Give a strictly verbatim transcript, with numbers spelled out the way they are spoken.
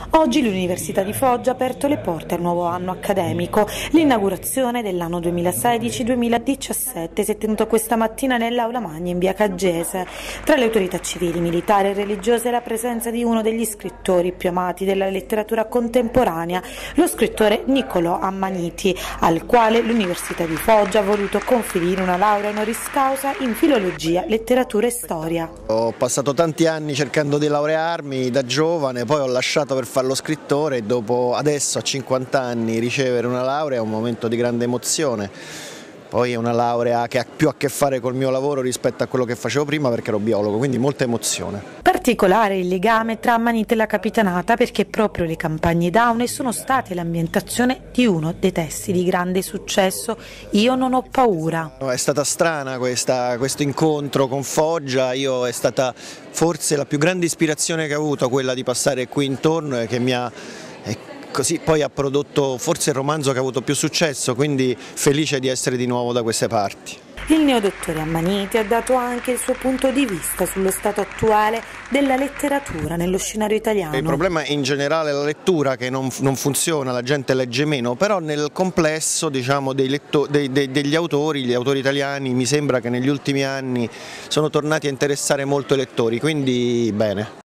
Oggi l'Università di Foggia ha aperto le porte al nuovo anno accademico. L'inaugurazione dell'anno duemilasedici duemiladiciassette si è tenuta questa mattina nell'Aula Magna in via Caggese. Tra le autorità civili, militari e religiose la presenza di uno degli scrittori più amati della letteratura contemporanea, lo scrittore Niccolò Ammaniti, al quale l'Università di Foggia ha voluto conferire una laurea honoris causa in filologia, letteratura e storia. Ho passato tanti anni cercando di laurearmi da giovane, poi ho lasciato per fare lo scrittore e dopo, adesso a cinquanta anni, ricevere una laurea è un momento di grande emozione. Poi è una laurea che ha più a che fare col mio lavoro rispetto a quello che facevo prima perché ero biologo, quindi molta emozione. Particolare il legame tra Ammaniti e la Capitanata perché proprio le campagne Daune sono state l'ambientazione di uno dei testi di grande successo, Io non ho paura. È stata strana questa, questo incontro con Foggia, io è stata forse la più grande ispirazione che ho avuto, quella di passare qui intorno e che mi ha... Così poi ha prodotto forse il romanzo che ha avuto più successo, quindi felice di essere di nuovo da queste parti. Il neodottore Ammaniti ha dato anche il suo punto di vista sullo stato attuale della letteratura nello scenario italiano. Il problema in generale è la lettura che non, non funziona, la gente legge meno, però nel complesso diciamo, dei letto, dei, dei, degli autori, gli autori italiani mi sembra che negli ultimi anni sono tornati a interessare molto i lettori, quindi bene.